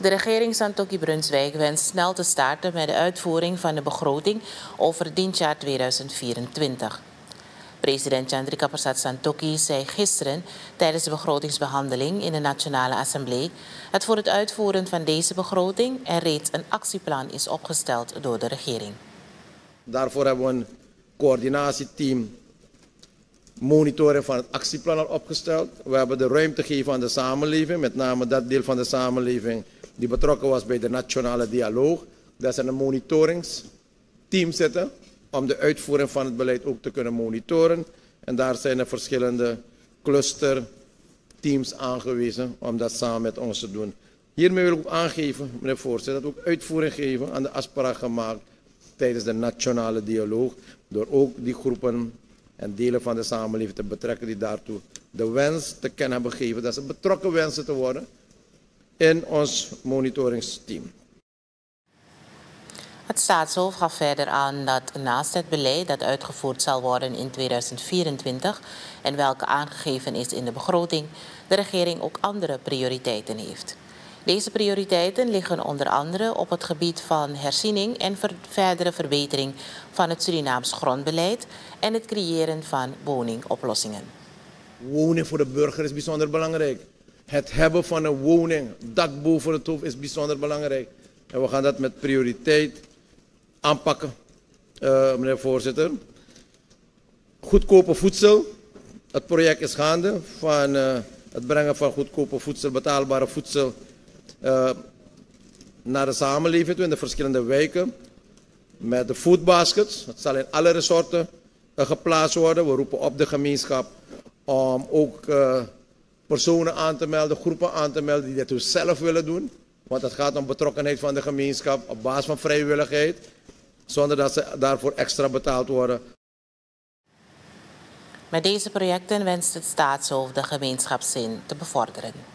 De regering Santokki-Brunswijk wenst snel te starten met de uitvoering van de begroting over het dienstjaar 2024. President Chandrika Persat Santokhi zei gisteren tijdens de begrotingsbehandeling in de Nationale Assemblée dat voor het uitvoeren van deze begroting er reeds een actieplan is opgesteld door de regering. Daarvoor hebben we een coördinatieteam monitoring van het actieplan al opgesteld. We hebben de ruimte gegeven aan de samenleving, met name dat deel van de samenleving die betrokken was bij de nationale dialoog. Daar zijn een monitoringsteam zitten om de uitvoering van het beleid ook te kunnen monitoren. En daar zijn er verschillende clusterteams aangewezen om dat samen met ons te doen. Hiermee wil ik ook aangeven, meneer voorzitter, dat we ook uitvoering geven aan de afspraak gemaakt tijdens de nationale dialoog, door ook die groepen en delen van de samenleving te betrekken die daartoe de wens te kennen hebben gegeven dat ze betrokken wensen te worden in ons monitoringsteam. Het staatshoofd gaf verder aan dat naast het beleid dat uitgevoerd zal worden in 2024 en welke aangegeven is in de begroting, de regering ook andere prioriteiten heeft. Deze prioriteiten liggen onder andere op het gebied van herziening en verdere verbetering van het Surinaams grondbeleid en het creëren van woningoplossingen. Woning voor de burger is bijzonder belangrijk. Het hebben van een woning, dak boven het hoofd, is bijzonder belangrijk. En we gaan dat met prioriteit aanpakken, meneer voorzitter. Goedkope voedsel. Het project is gaande van het brengen van goedkope voedsel, betaalbare voedsel naar de samenleving toe in de verschillende wijken. Met de foodbaskets. Het zal in alle resorten geplaatst worden. We roepen op de gemeenschap om ook personen aan te melden, groepen aan te melden die dit dus zelf willen doen. Want het gaat om betrokkenheid van de gemeenschap op basis van vrijwilligheid, zonder dat ze daarvoor extra betaald worden. Met deze projecten wenst het staatshoofd de gemeenschapszin te bevorderen.